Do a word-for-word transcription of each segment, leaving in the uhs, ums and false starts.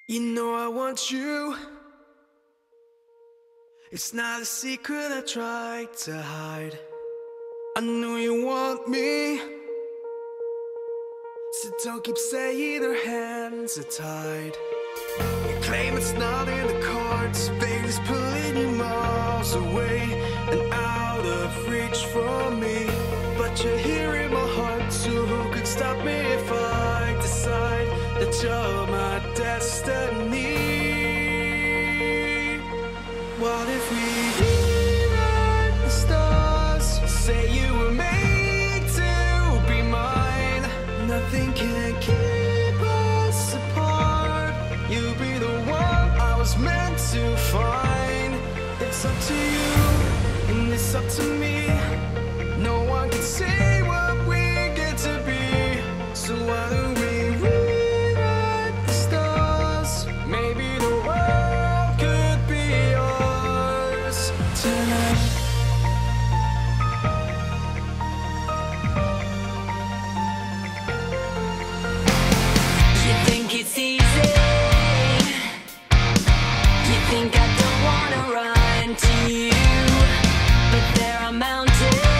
You know I want you. It's not a secret I tried to hide. I know you want me, so don't keep saying our hands are tied. You claim it's not in the cards, baby's pulling you miles away and out of reach from me. But you're here in my heart, so who could stop me if I decide that you're my destiny? What if we rewrite the stars? Say you were made to be mine. Nothing can keep us apart. You'll be the one I was meant to find. It's up to you, and it's up to me. No one can say what we get to be. So why don't we rewrite the stars? Maybe the world could be yours tonight. You think it's easy? You think I don't wanna run to you? But there are mountains,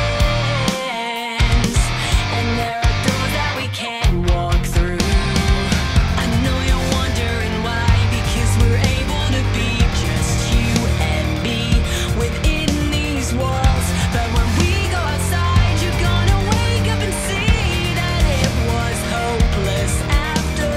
and there are doors that we can't walk through. I know you're wondering why, because we're able to be just you and me within these walls. But when we go outside, you're gonna wake up and see that it was hopeless after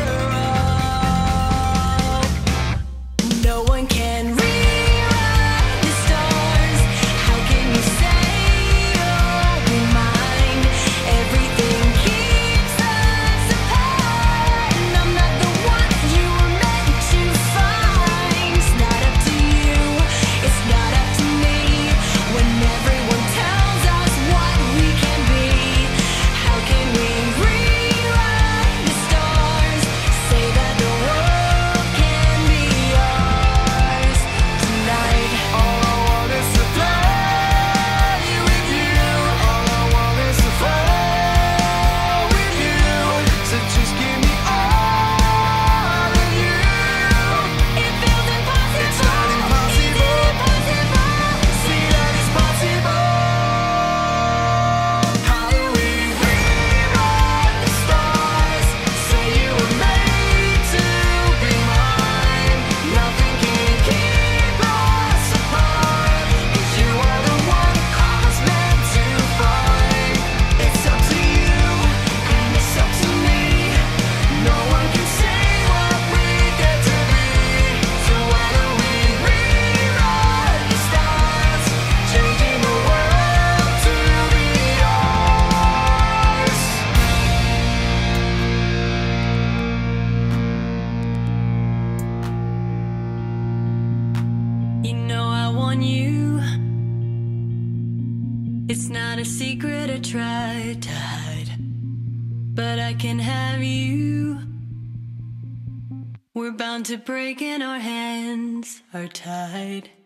all. No one can rewrite the stars. How can you say you'll be mine? Everything keeps us apart, and I'm not the one you were meant to find. It's not up to you, it's not up to me. When everyone tells us what we can be, how can we rewrite the stars? Say that the world can be yours tonight. All I want is to fly with you. All I want is to fall with you. So just give me all of you. It feels impossible. It's not impossible. See that it's possible. How do we rewrite the stars? Say you were made to be mine. Nothing can keep us apart, 'cause you are the one I was meant to find. It's up to you, and it's up to me. No one can say what we get to be. So why don't we rewrite the stars, changing the world to be ours? You know I want you. It's not a secret I tried to hide, but I can have you. We're bound to break and our hands are tied.